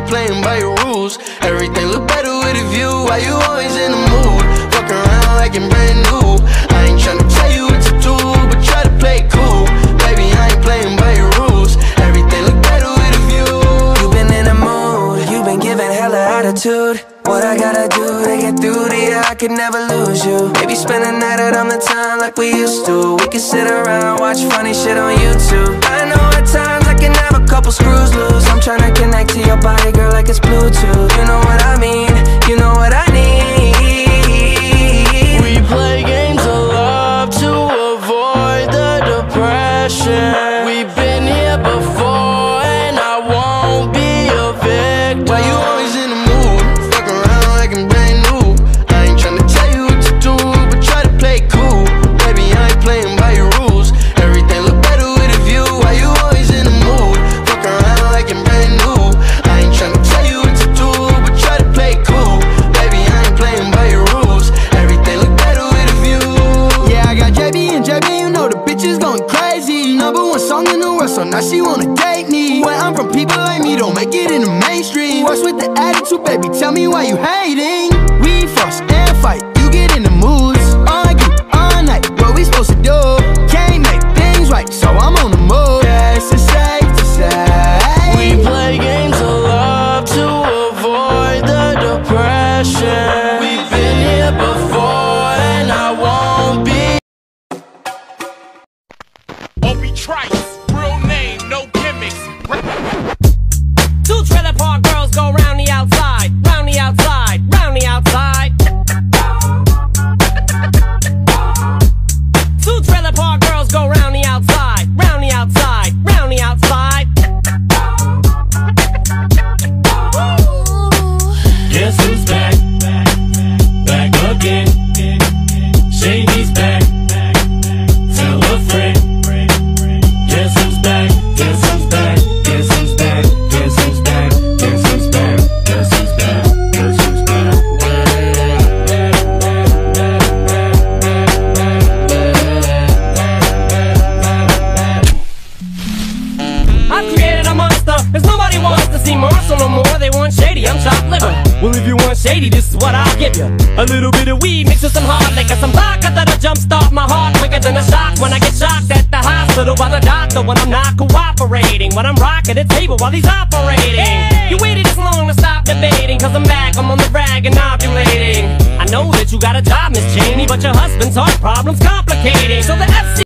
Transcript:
ain't playing by your rules. Everything look better with a view. Why you always in the mood? Fuck around like you're brand new. I ain't tryna tell you what to do, but try to play it cool. Baby, I ain't playing by your rules. Everything look better with a view. You been in the mood, you been giving hella attitude. What I gotta do to get through to you, I could never lose you. Maybe spend a night out on the town like we used to. We can sit around, watch funny shit on YouTube. I know at times I can have a couple screws loose. I'm tryna connect to your body, girl, like it's Bluetooth. You know what I mean, you know what I need. We play games of love to avoid the depression. We've been here before and I won't be a victim. Why you always in the mood? Fuck around like I'm brand new. I ain't tryna tell you what to do, but try to play it cool. Baby, I ain't playing by your rules. Everything look better with a view. Why you always in the mood? Fuck around like I'm brand new. I ain't tryna tell you what to do, but try to play it cool. Baby, I ain't playing by your rules. Everything look better with a view. Yeah, I got JB and JB, you know the bitch is going crazy. #1 song in the world, so now she wanna date me. Where I'm from, people like me don't make it in the mainstream. What's with the attitude, baby? Tell me why you hating. We fuss and fight, you get in the moods. Argue all night, what we supposed to do? Can't make things right, so I'm on the move. Yeah, it's safe to say we play games of love to avoid the depression. We've been here before and I won't be. Obi Trice, real name, no gimmicks. Two trailer park girls go round the outside, round the outside, round the outside. Two trailer park girls go round the outside, round the outside, round the outside. Guess who's back? Back again. Shady's back. Tell a friend. Guess who's back? Guess who's back? Guess who's back? Guess who's back? Guess who's back? Guess who's back? Guess who's back? I've created a monster, cause nobody wants to see Marshall no more. They want Shady, I'm chopped liver. Well, if you want Shady, this is what I'll give you. A little bit of weed mixed with some hard liquor, some vodka that'll jumpstart my heart quicker than a shock when I get shocked at the hospital by the doctor when I'm not cooperating. When I'm rocking the table while he's operating. You waited this long to stop debating, cause I'm back, I'm on the rag and ovulating. I know that you got a job, Miss Cheney, but your husband's heart problem's complicating. So the FC